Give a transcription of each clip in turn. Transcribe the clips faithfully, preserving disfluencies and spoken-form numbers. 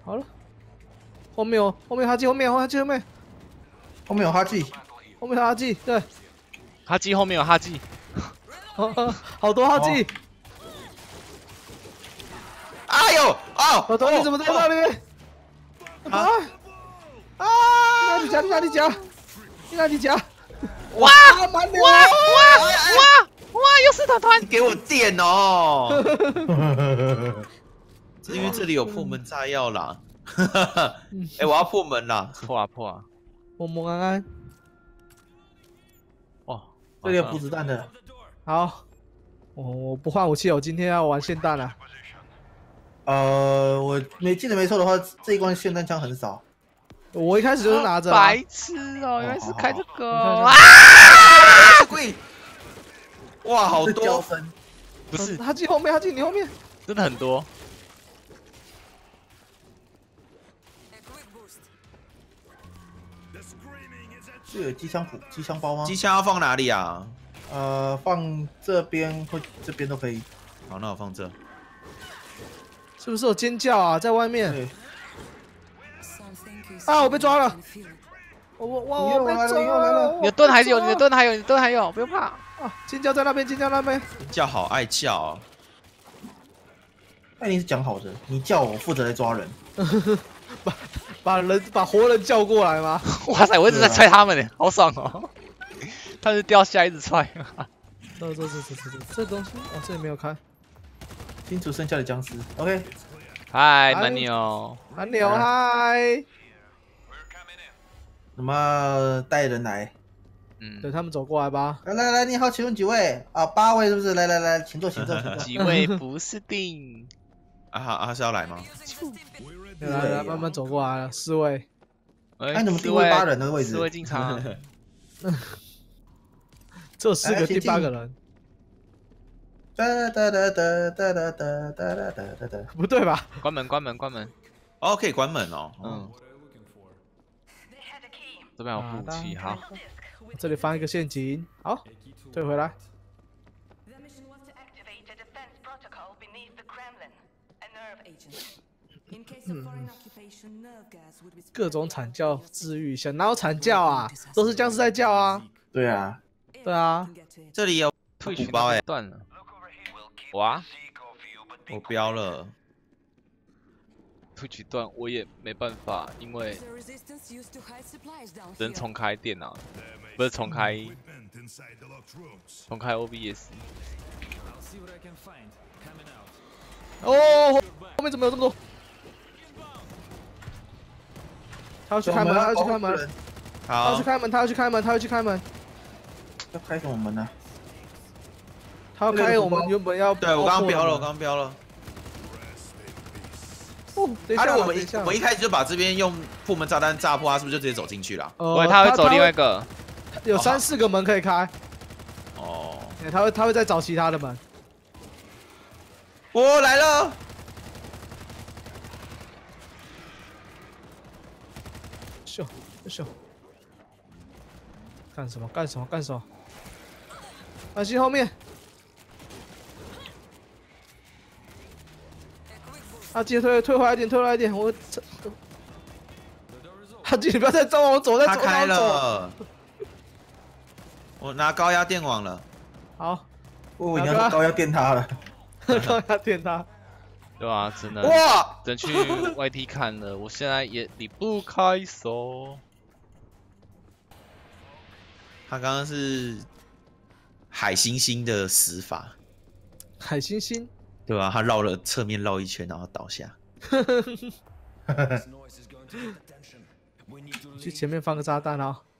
好了，后面有后面有哈基，后面有哈基，后面后面有哈基， 后面有哈基，对， 哈基后面有哈基， 好多哈基。 哎呦哦， 老头你怎么在那里？啊啊！哪里夹？哪里夹？哪里夹？ 哇哇哇哇哇！又是团团， 给我电哦！因为这里有破门炸药啦。哎，我要破门啦！ 破啊破啊！ 默默安安。 哇， 这里有补子弹的。 好，我我不换武器，我今天要玩霰弹了。 呃，我没记得没错的话，这一关霰弹枪很少。 我一开始就是拿着。 白痴哦，原来是开这个啊！ 贵，哇，好多！ 不是， 他进后面，他进你后面， 真的很多。 这有机枪补机枪包吗？ 机枪要放哪里啊？ 呃，放这边或这边都可以。 好，那我放这。 是不是有尖叫啊？在外面。啊！我被抓了！我我我我被抓了！ 你的盾还是有，你的盾还有，你的盾还有，不用怕。 啊！尖叫在那边，尖叫那边。 叫好爱叫、哦。 那你是讲好的，你叫我负责来抓人。 把把人把活人叫过来吗？ 哇塞！我一直在踹他们呢，好爽哦！他是掉下一直踹。 这这这这这这东西，哦，这里没有看。 清除剩下的僵尸。OK。 嗨，南牛。 南牛，嗨。 什么带人来？ 嗯， 等他们走过来吧。 来来来，你好，请问几位？啊，八位是不是？来来来，请坐，请坐，请坐。 几位不是定。 啊哈啊是要来吗？ 来来来，慢慢走过来了，四位。 哎，怎么定位八人的位置？ 四位进场。 只有四个，第八个人。 哒哒哒哒哒哒哒哒哒哒。 不对吧？ 关门，关门，关门。 哦，可以关门哦。 嗯。这边有武器，好。 这里放一个陷阱，好，退回来。嗯，各种惨叫治愈一下，哪有惨叫啊？都是僵尸在叫啊。 对啊， 对啊。 这里有退补包哎， 断了。哇， 我标了。 退取断我也没办法，因为只能重开电脑，不是重开，重开 O B S。 哦，后面怎么有这么多？他要去开门，他要去开门，他要去开门，他要去开门，他要去开门。 要开什么门呢？ 他要开我们原本要。 对我刚刚标了，我刚刚标了。 等一下， 我们一我们一开始就把这边用破门炸弹炸破，他是不是就直接走进去了？ 不会，他会走另外一个。 有三四个门可以开。 哦。 他会他会再找其他的门。 我来了。 秀秀。干什么？干什么？干什么？安心后面。阿基退退回来一点，退回来一点，我。阿基，你不要再招我走，再走。 他开了。我拿高压电网了。 好。 我以为你要高压电他了。 高压电他。 对啊，只能哇， 只能去 Y T 看了。我现在也离不开手。 他刚刚是海星星的死法。 海星星。 对吧、啊？他绕了侧面绕一圈，然后倒下。 去前面放个炸弹啊！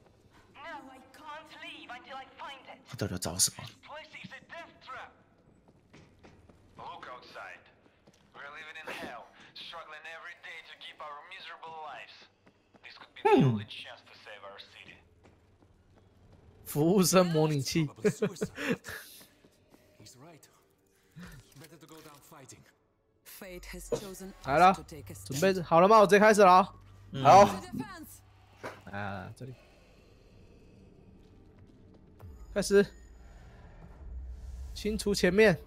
他到底要找什么？ 嗯。服务生模拟器。来了，准备好了吗？我直接开始了啊！ 嗯、 好。 啊，这里开始清除前面。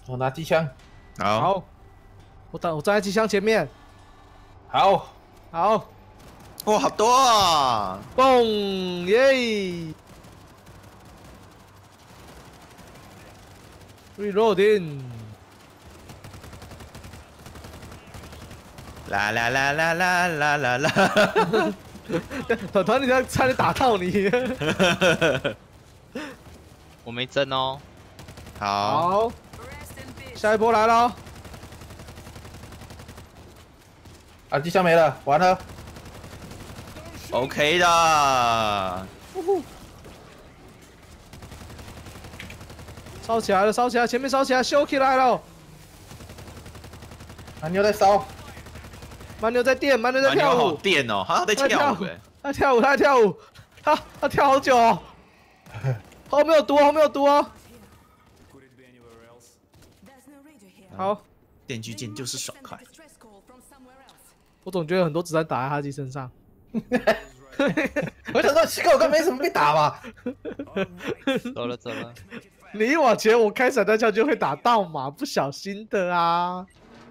我拿机枪。 好， 好，我站我站在机枪前面。 好， 好， 哇，好多啊！ 嘣耶 ！Reloading。 啦啦啦啦啦啦啦啦！ 团团，你差点打到你。 我没针哦。 好， 好，下一波来了。 啊，机枪没了，完了。 OK 的。 烧起来了，烧起来，前面烧起来，修起来了。 蛮牛在烧， 蛮牛在电，蛮牛在蛮牛好跳舞， 电哦，他在跳舞哎。 他跳舞，他在跳舞，他他跳好久哦。后面有毒哦，后面有毒哦。好， 电锯剑就是爽快。 我总觉得很多子弹打在哈基身上。 我想说奇怪，我刚没什么被打吧？ 走了走了。 你一往前，我开散弹枪就会打到嘛，不小心的啊。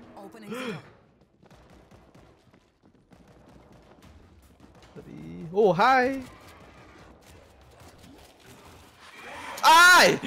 这里，哦嗨， 哎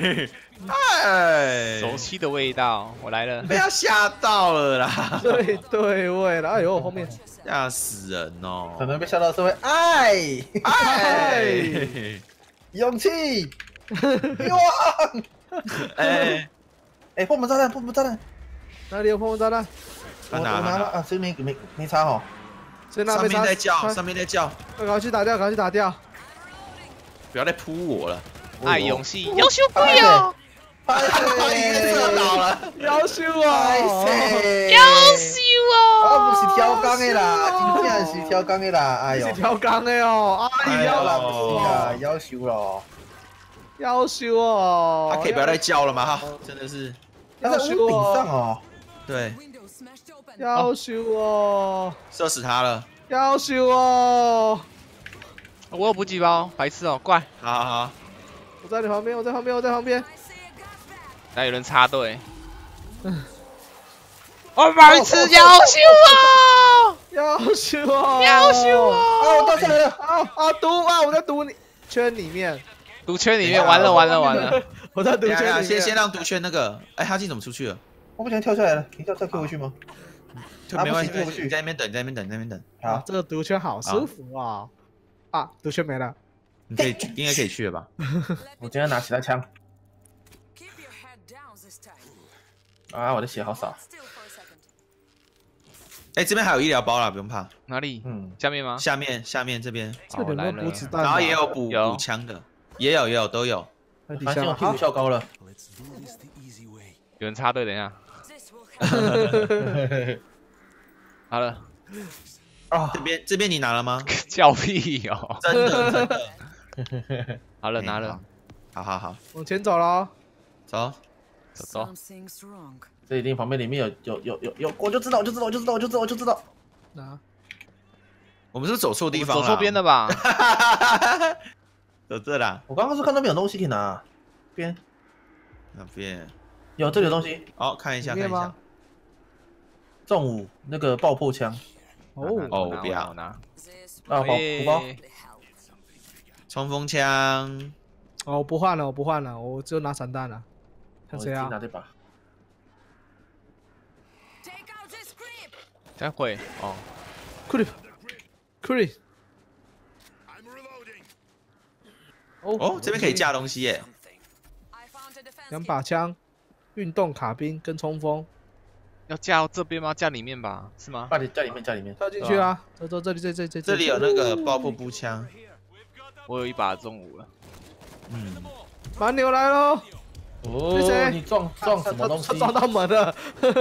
哎， 熟悉的味道，我来了。 被他吓到了啦！ 对对位了，哎呦，后面吓死人哦！ 可能被吓到是会爱哎勇气欲望。 哎哎，破门炸弹，破门炸弹， 哪里有碰碰炸弹？ 我我他拿拿了啊，这没没没插好。 上面谁拿没插？ 在叫，上面在叫， 赶快去打掉，赶快去打掉。 不要再扑我了！ 爱勇气，优秀不有， 哎， 已经射倒了。 要修哎啊！ 塞， 优秀我哦。 不是挑钢的啦，真正是挑钢的啦，哎呦是，条钢的哦，哎哎呀， 啦不是啊，要求咯。 要修哦。 他可以不要再叫了吗？哈，真的是， 他在屋顶上哦， 对， 要修哦， 射死他了。 要修哦。 我有补给包，白痴哦，怪。 好好好， 我在你旁边，我在旁边，我在旁边。 那有人插队。我白痴，优秀哦， 要修哦， 优秀啊， 哦。 我掉下来了， 啊啊毒啊！我在毒你圈里面， 毒圈里面完了完了完了。 我在毒等一下圈里面。 先先让毒圈那个，哎，哈基怎么出去了？ 我不小心跳下来了，可以跳跳退回去吗？ 就没关系， 啊不行过不去你在那边等，你在那边等，你在那边等。 啊， 好， 这个毒圈好舒服啊！啊，毒圈没了。 你可以，应该可以去了吧？ 我今天拿其他枪。啊，我的血好少。 哎，这边还有医疗包啦，不用怕。 哪里？ 嗯， 下面吗？ 下面下面这边， 这里有没有补子弹吧？ 然后也有补有补枪的，也有也有都有。 在底发现我下吗。 屁股翘高了。 有人插队，等一下。好了， 啊， 这边这边你拿了吗？ 叫屁哦！ 真的真的。 好了，拿了， 好好好， 往前走了哦。 走。 走走。 这一定旁边里面有有有有有，我就知道，我就知道，我就知道，我就知道，我就知道。 拿。 我们是不是走错地方了？ 走错边了吧？ 走这啦， 我刚刚是看那边有东西可以拿，边那边。 有这里有东西， 好，看一下看一下里面吗。？ 重武那个爆破枪哦， 哦我拿不要我拿。 啊，宝补包。 哎冲锋枪。 哦，我不换了，我不换了，我只有拿散弹了。看谁啊我自己拿？这把。 待会哦， 库里，库里。哦哦，这边可以架东西耶。 两把枪，运动卡宾跟冲锋， 要架到这边吗？架里面吧，是吗？ 把里在里面，在里面。 跳进去啊！走走，这里这这这这里有那个爆破步枪。 我有一把中午了。 嗯， 蛮牛来喽！ 哦是谁你撞撞什么东西他？撞到门了。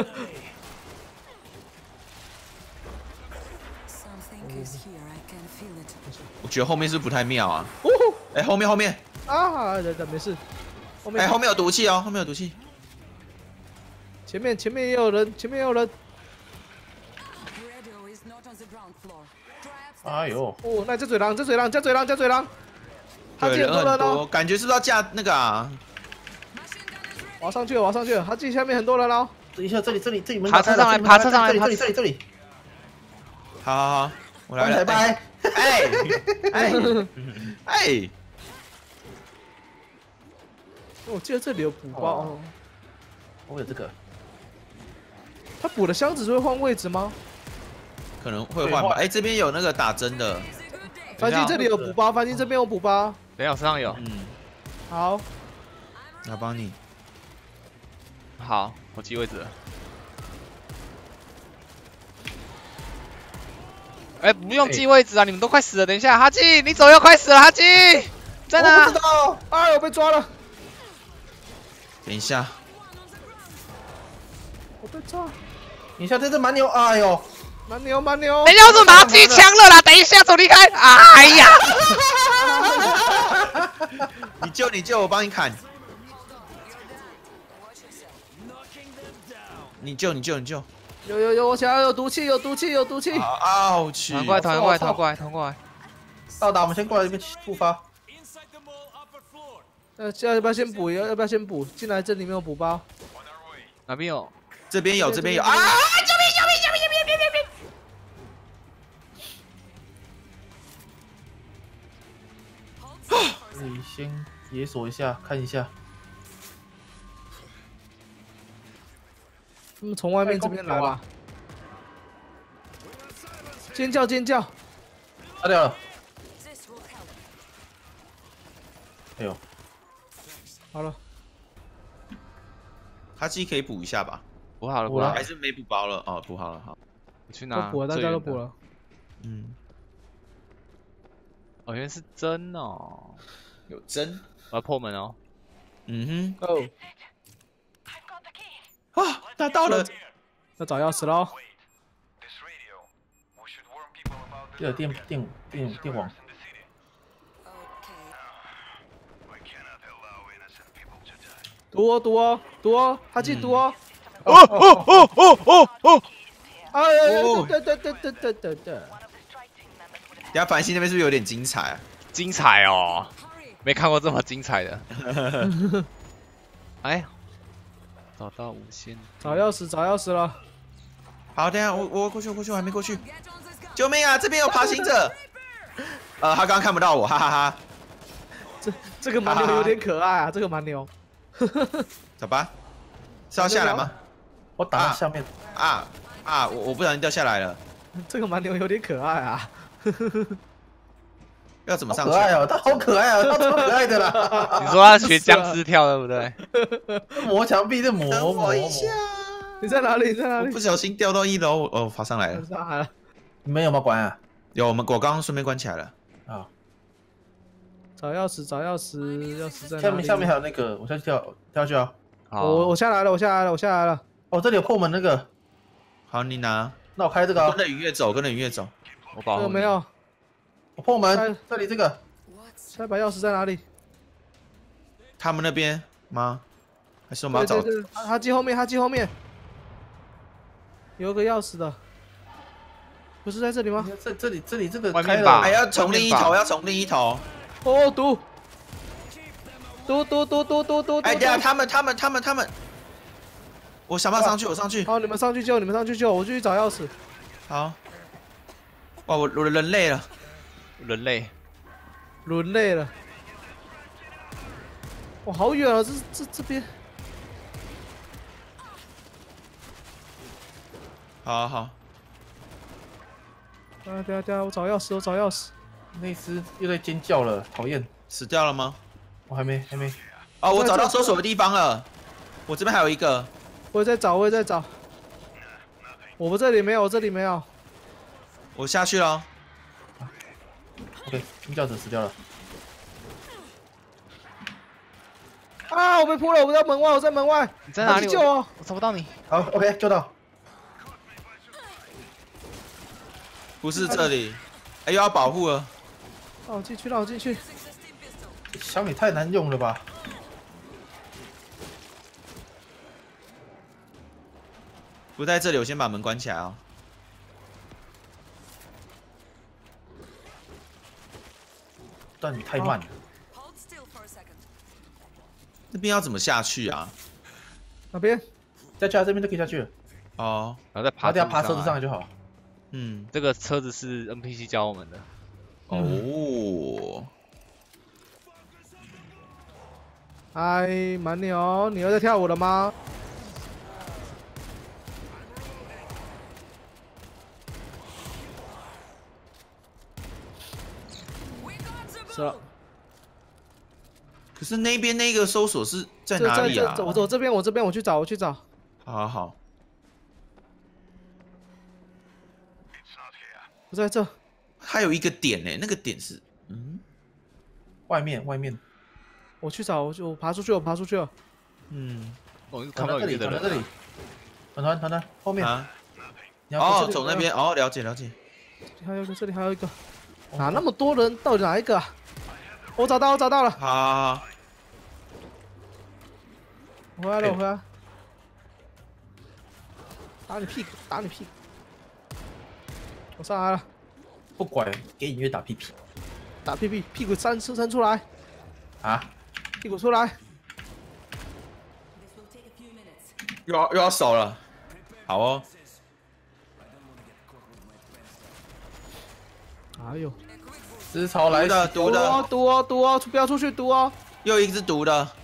我觉得后面是不是不太妙啊？ 哦哎，后面后面， 啊，等等，没事。后面哎，后面有毒气哦，后面有毒气。 前面前面也有人，前面也有人。 哎呦， 哦，那这嘴狼，这嘴狼，这嘴狼，这嘴狼。他对， 见人很多， 多了呢。 感觉是不是要架那个啊？ 我要上去了，我要上去了，他自己下面很多人喽。 等一下，这里这里这里门爬车上来，爬车上来， 这里这里这里。 好好好，我来了。 拜拜。 哎哎哎！ 我记得这里有补包哦。 我有这个。 他补的箱子是会换位置吗？ 可能会换吧。哎，这边有那个打针的。 繁星这里有补包，繁星这边有补包。 等一下，我身上有。 嗯。 好。 我帮你。 好，我记位置了。哎、欸，不用记位置啊！你们都快死了。等一下，哈基，你走又快死了，哈基，在哪？ 我不知道。哎，我被抓了。 等一下。 我被抓。 等一下，这只蛮牛，哎呦， 蛮牛蛮牛。 等一下，我怎么拿机枪了啦？等一下，走离开！哎呀！ 你救你救，我帮你砍。你救你救你救！ 有有有，我想要有毒气，有毒气，有毒气！ 啊去！ 团过来，团过来，团过来，团过来！ 到达，我们先过来这边复发。 呃，要不要先补？要要不要先补？进来这里面有补包。 哪边有？ 这边有，这边有啊！救命！救命！救命！救命！ 救命！这里先解锁一下，看一下。 他们从外面这边来吧！尖叫尖叫！ 杀掉了！哎呦， 好了， 哈基可以补一下吧？ 补好了，补好了， 还是没补包了？哦，补好了，好。 我去拿。 都补了，大家都补了。 嗯。 哦，原来是针哦。 有针。 我要破门哦。 嗯哼。 哦。 啊，拿到了！ 要找钥匙喽。 这个电电电电网。 毒哦毒哦毒哦，哈基毒哦！ 哦哦哦哦哦哦！ 哎呀，对对对对对对对。 等下繁星那边是不是有点精彩啊？ 精彩哦，没看过这么精彩的。哎。找到无线， 找钥匙，找钥匙了。 好，等下我我过去，我过去，我还没过去。救命啊！这边有爬行者。呃，他刚刚看不到我，哈哈哈。 这这个蛮牛有点可爱啊，这个蛮牛。 走吧，是要下来吗？ 我打到下面。 啊啊！我我不小心掉下来了。 这个蛮牛有点可爱啊。 要怎么上去？ 可爱哦，他好可爱哦，他超可爱的啦。 你说他学僵尸跳对不对？ 磨墙壁，这磨磨一下。 你在哪里？你在哪里？ 不小心掉到一楼，哦，爬上来了。 上来了。 你们有没有关啊？ 有，我们我刚刚顺便关起来了。 啊。 找钥匙，找钥匙，钥匙在哪里？ 下面下面还有那个，我下去跳跳去啊。 我我下来了，我下来了，我下来了。 哦，这里有破门那个。 好，你拿。 那我开这个。 跟着云月走，跟着云月走。 我保护。 没有。 我破门，这里这个。 下一把钥匙在哪里？ 他们那边吗？还是我们要找？ 对对对，哈基后面，哈基后面有个钥匙的，不是在这里吗？ 这这里这里这个开了， 还要从另一头，要从另一头。 哦，毒，毒毒毒毒毒毒！ 哎呀，他们他们他们他们，我想办法上去，我上去。 好，你们上去救，你们上去救，我去找钥匙。 好。哇，我我人累了。 人类， 轮累了。哇，好远啊！这这这边。 好好。 等下等下等下，我找钥匙，我找钥匙。 那只又在尖叫了，讨厌！ 死掉了吗？ 我还没还没。 哦，我找到搜索的地方了。我这边还有一个。 我也在找，我也在找。我们这里没有，我这里没有。 我下去了。 OK， 尖叫者死掉了。 啊！我被扑了，我在门外，我在门外。 你在哪里？ 救我！ 我找不到你。 好 ，OK， 救到。 不是这里，哎，又要保护了。 让我进去，让我进去。 枪也太难用了吧！ 不在这里，我先把门关起来啊。 但你太慢了。 那边要怎么下去啊？ 哪边？ 下去啊，这边就可以下去了。 哦， 然后再爬， 然后等下爬车子上来就好。 嗯， 这个车子是 N P C 教我们的。 哦， 嗨，蛮牛，你又在跳舞了吗？是了， 可是那边那个搜索是在这哪里啊？ 这我我这边，我这边，我去找，我去找。 好好好， 我在这。 还有一个点呢，那个点是，嗯， 外面外面， 我去找，我就我爬出去，我爬出去了。 嗯， 我看团团这里， 不到里面的人。 团团这里，团团团团后面。 啊， 你要哦， 这里走那边，哦，了解了解。 还有一个，这里还有一个，哪那么多人？到底哪一个啊？我找到，我找到了。 好好好， 我回来了，我回来。打你屁股，打你屁股。我上来了， 不管，给音乐打屁屁打屁屁，屁股伸伸伸出来， 啊！ 屁股出来。 又要又要守了，好哦。 哎呦， 思潮来的袭， 毒的， 哦，毒哦，毒哦，不要出去，毒哦。 又一只毒的。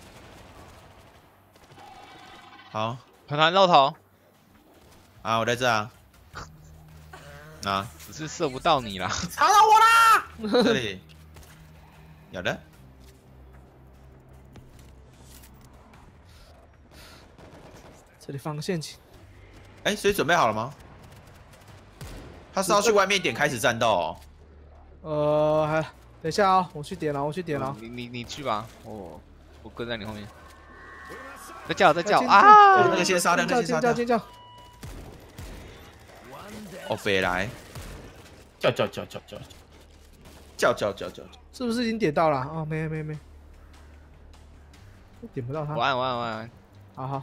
好， 团团露头， 啊，我在这啊。啊， 只是射不到你啦。 查到我啦！ 这里，有的。 这里放个陷阱。 哎，所以准备好了吗？他是要去外面点开始战斗哦。 呃，还等一下啊、哦，我去点了，我去点了。 你你你去吧，我我跟在你后面。在叫在叫尖啊！ 那个先杀掉，那个先杀掉。 尖叫尖叫！ 哦，飞来， 叫叫叫叫叫！ 叫叫叫叫！ 是不是已经点到了？哦，没没没，点不到他。 我按我按我按。 好好。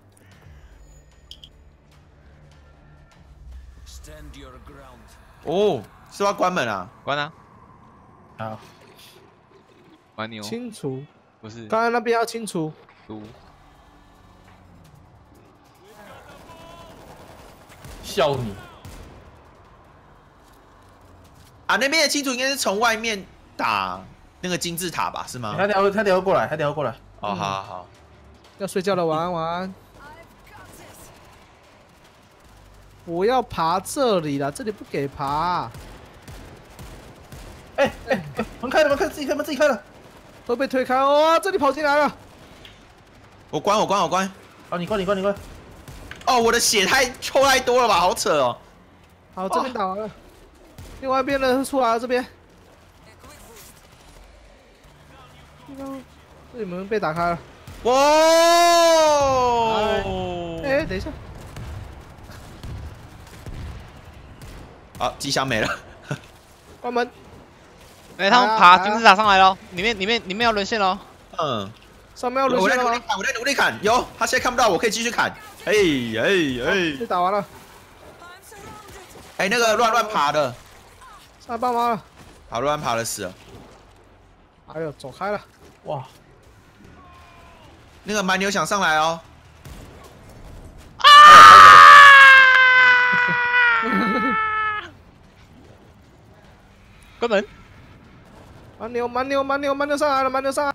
哦，是要关门啊？ 关啊！ 啊， 蛮牛。 清除， 不是刚才那边要清除。 毒。 笑你啊，那边的清除应该是从外面打那个金字塔吧？是吗？ 他等下他等下过来，他等下过来。 哦，好好好。 要睡觉了，晚安晚安。我要爬这里了，这里不给爬。 哎哎哎，门开了，门开，自己开门，自己开了。 会被推开哦，这里跑进来了。 我关，我关，我关。 好，你关，你关，你关。 哦，我的血太抽太多了吧，好扯哦。 好，这边打完了，另外一边的出来了，这边。这里门被打开了。 哇！ 哎，等一下。 好，机箱没了。 关门。 哎，他们爬金字塔上来了，里面里面里面要沦陷了。 嗯。 上面要沦我在陷了吗？ 努力砍，我在努力砍。有，他现在看不到，我可以继续砍。哎哎哎！ 被打完了。 哎，那个乱乱爬的， 上来帮忙了。 好，乱爬的死了。 哎呦，走开了。 哇， 那个蛮牛想上来哦。 关门。 蛮牛，蛮牛，蛮牛，蛮牛上来了，蛮牛上来。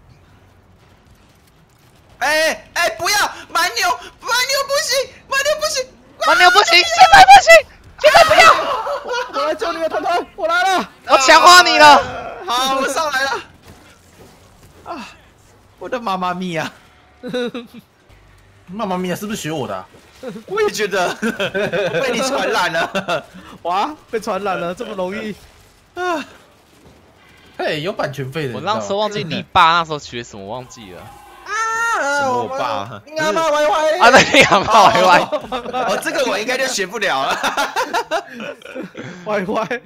哎哎，不要蛮牛，蛮牛不行，蛮牛不行， 蛮牛不行，现在不行，现在不要。 我来救你们团团，我来了。 我强化你了。 好，我上来了。啊，我的妈妈咪呀！ 妈妈咪呀，是不是学我的、啊？ 我也觉得被你传染了。 哇，被传染了，这么容易啊！ 嘿，有版权费的。 我那时候忘记你爸那时候学什么，忘记了。 什么我爸？ 你阿妈歪歪啊，对，你阿妈歪歪。 哦，这个我应该就学不了了。 歪歪。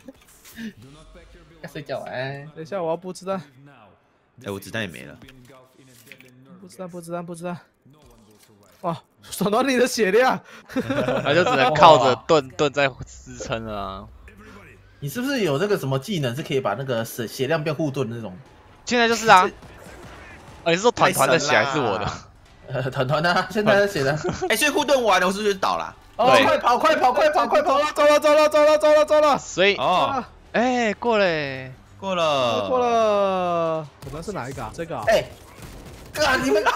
该睡觉哎。 等一下，我要布子弹。 哎，我子弹也没了。 布子弹，布子弹，布子弹。哇，爽到你的血量。 那就只能靠着盾盾在支撑了啊。 你是不是有那个什么技能是可以把那个血血量变护盾的那种？ 现在就是啊。哦，你是说团团的血还是我的？ 呃，团团啊，现在在写的。 哎，所以护盾完了，我是不是就倒了？ 哦， 对快跑，快跑，快跑，快跑！ 走了，走了，走了，走了，走了。 所以哦， 哎过嘞， 过了， 过。了。我们是哪一个啊？这个啊？ 哎，哥，你们。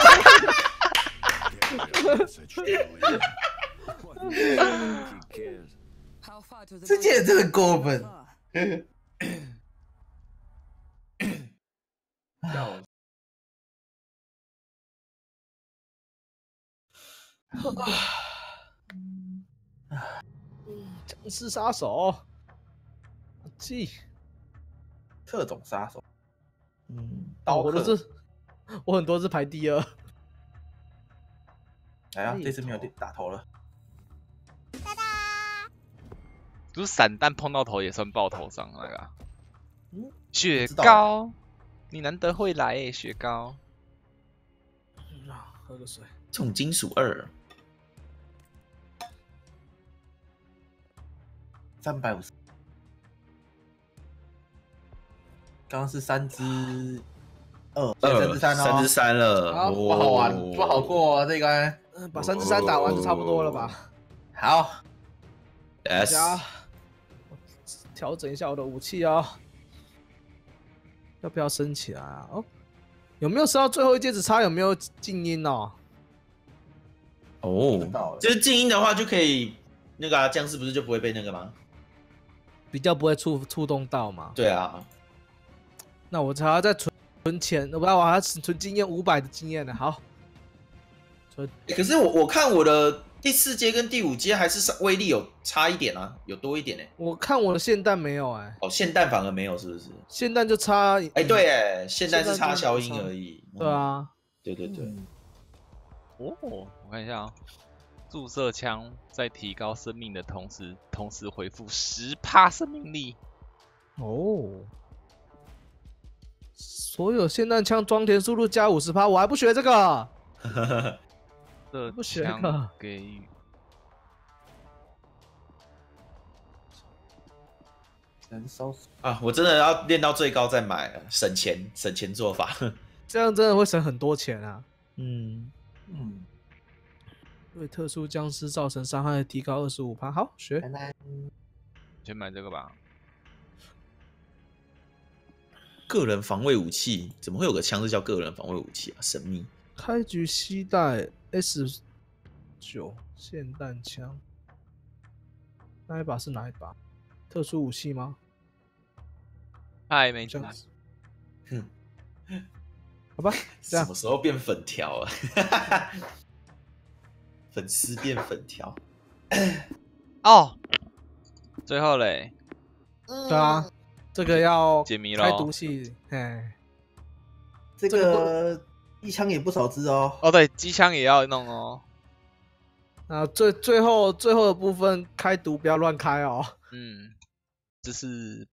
这届真的过分。让我。 僵尸杀手，记特种杀手。嗯， 哦， 刀客。 我都是，我很多是排第二。 来啊，这次没有打头了。 就是散弹碰到头也算爆头伤那个、啊。 嗯， 雪糕，你难得会来诶，雪糕。 啊，喝个水。 重金属二。 三百五十。刚刚是三只二，三只三哦， 三只三了， 好不好玩，不好过啊这个。 嗯，把三只三打完就差不多了吧？ 好 ，S， 加调整一下我的武器哦，要不要升起来啊？哦，有没有升到最后一阶只差有没有静音哦？ 哦，就是静音的话就可以，那个啊，僵尸不是就不会被那个吗？ 比较不会触触动到嘛？ 对啊， 那我还要再存存钱，我不要，我还要存经验五百的经验呢。好，存。 欸、可是我我看我的第四阶跟第五阶还是威力有差一点啊，有多一点呢、欸。 我看我的霰弹没有哎、欸。 哦，霰弹反而没有，是不是？ 霰弹就差哎、欸，对哎，霰弹是插消音而已。 对啊， 嗯、对对对。 嗯、 哦，我看一下啊、哦，注射枪在提高生命的同时，同时回复十趴生命力。 哦。所有霰弹枪装填速度加五十趴，我还不学这个。 这不学枪个给予能收啊！我真的要练到最高再买，省钱省钱做法。 这样真的会省很多钱啊。嗯嗯， 对特殊僵尸造成伤害提高二十五趴，好学。 先买这个吧。 个人防卫武器怎么会有个枪是叫个人防卫武器啊？神秘。 开局携带 S 九霰弹枪，那一把是哪一把？特殊武器吗？ 嗨，没错。 哼， 好吧，这样什么时候变粉条了？粉丝变粉条。 哦，最后嘞。 对啊，这个要解谜开毒气，哎， 这个一枪也不少只哦。 哦，对，机枪也要弄哦。 啊，最最后最后的部分开毒不要乱开哦。 嗯，这是